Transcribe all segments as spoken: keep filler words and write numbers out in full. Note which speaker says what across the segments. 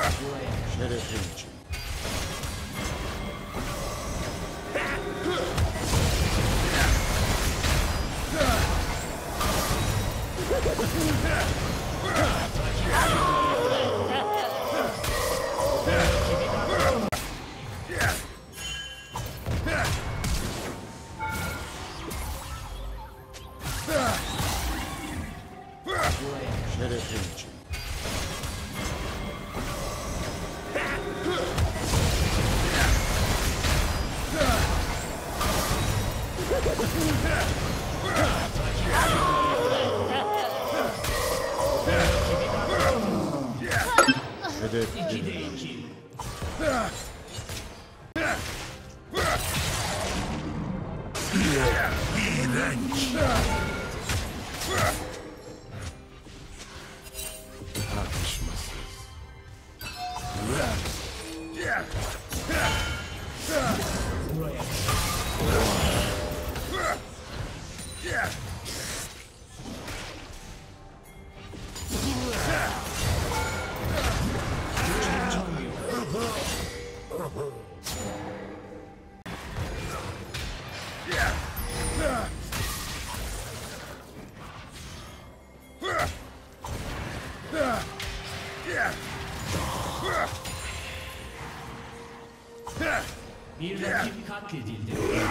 Speaker 1: Şerefin için. Şerefin için. Hedef
Speaker 2: İkide iki.
Speaker 3: İğrenç.
Speaker 1: tartışmasız.
Speaker 2: Bir rakip katledildi.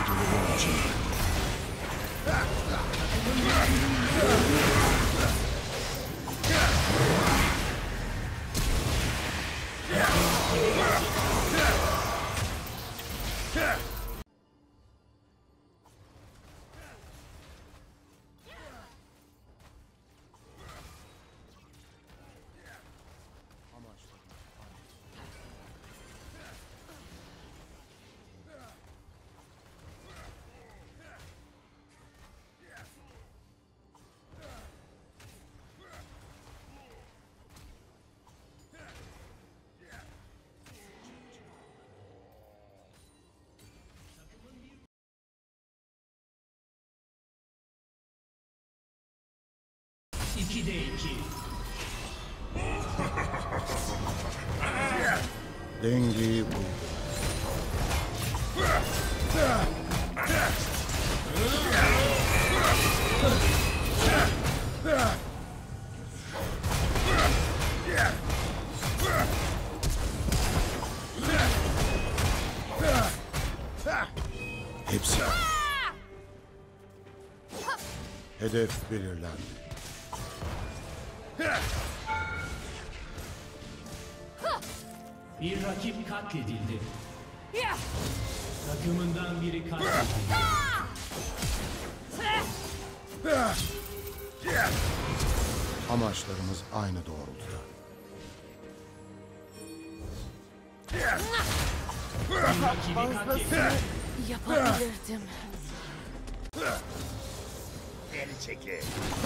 Speaker 2: İkide iki.
Speaker 1: Dengeyi bul. Hepsi. Hedef belirlendi.
Speaker 2: Bir rakip katledildi. Takımından biri katledildi.
Speaker 1: Amaçlarımız aynı doğrultuda.
Speaker 2: Bir rakibi katledildi.
Speaker 4: Yapabilirdim.
Speaker 3: Geri çekil.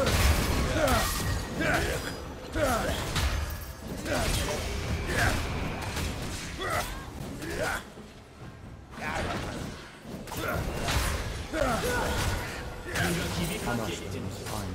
Speaker 2: Bir rakibi katledildi.
Speaker 1: Amaçlarımız aynı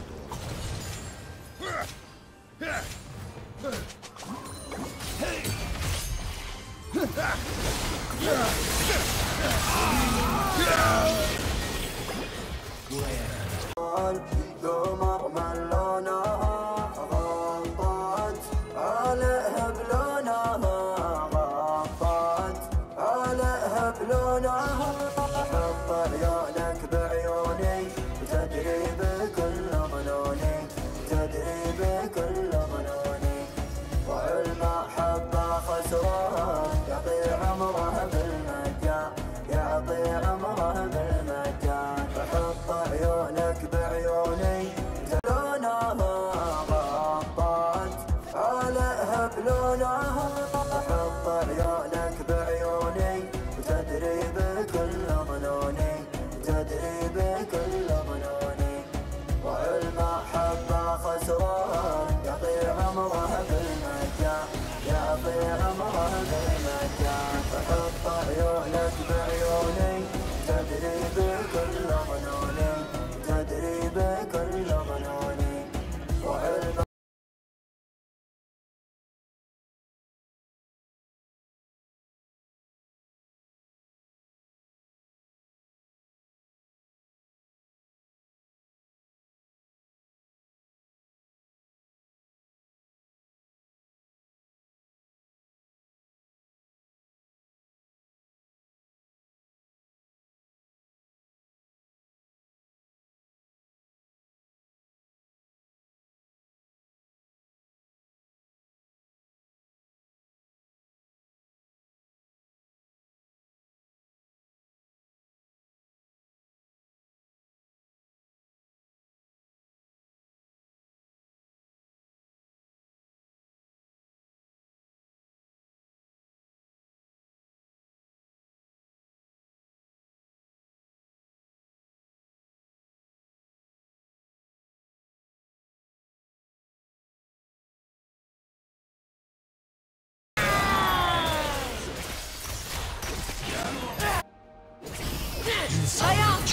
Speaker 1: doğrultuda.
Speaker 5: قمر من لونها غطت عليها بلونها غطت عليها بلونها حط عيونك بعيوني تدري بكل ظنوني تدري بكل ظنوني والمحبة خسران يعطي عمره بالمجان يعطي عمره بالمجان حط عيونك بعيوني لونها غطت عليها بلونها حط عيونك بعيوني تدري بكل ظنوني تدري بكل ظنوني والمحبة خسران يعطي عمره بالمجان يعطي عمره بالمجان فحط عيونك بعيوني تدري بكل ظنوني تدري بكل ظنوني وعلم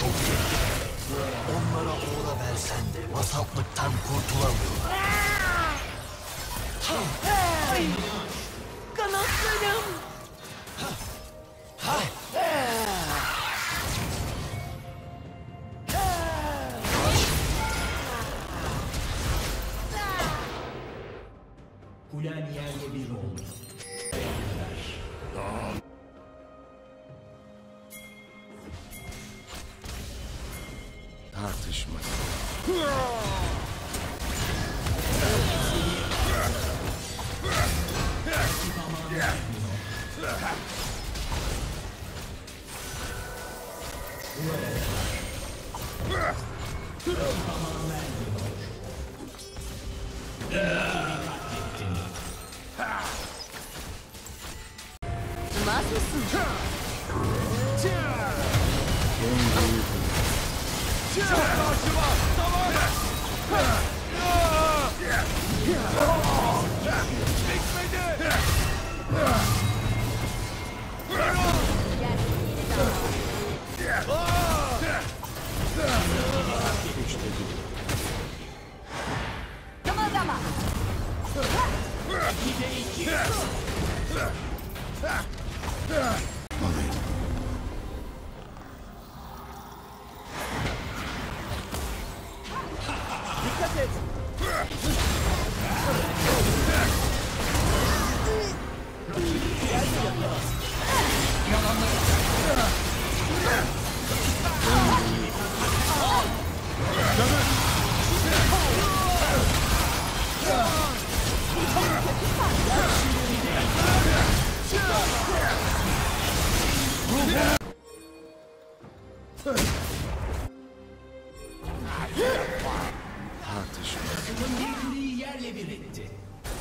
Speaker 3: çok tehlikeli. Onlara uğra versen de vasatlıktan kurtulamıyorlar.
Speaker 4: Kanatlarım.
Speaker 2: Kulen yerle bir oldu.
Speaker 1: Tartışma.
Speaker 4: Durmaz mısın?
Speaker 1: Dengeyi bul. İşte bu.
Speaker 4: Kımıldama.
Speaker 1: Alayım.
Speaker 4: Dikkat et.
Speaker 1: Tartışma.
Speaker 2: Takımın bir kuleyi yerle bir etti.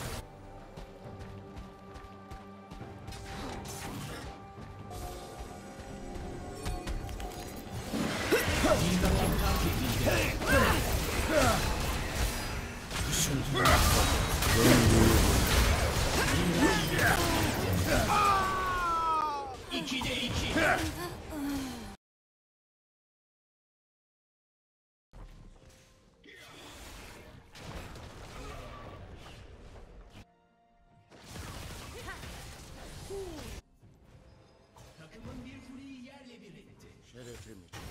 Speaker 2: Bir rakip katledildi. İkide iki. Takımın bir kuleyi yerle bir etti.
Speaker 1: Şerefim için.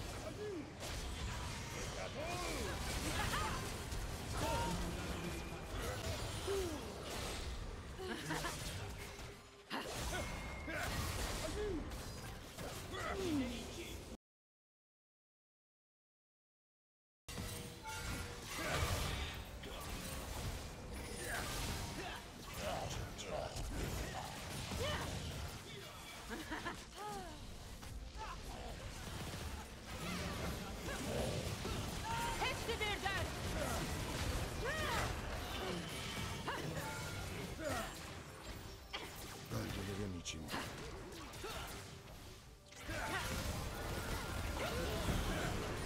Speaker 4: Hepsi birden.
Speaker 1: Bölgelerim için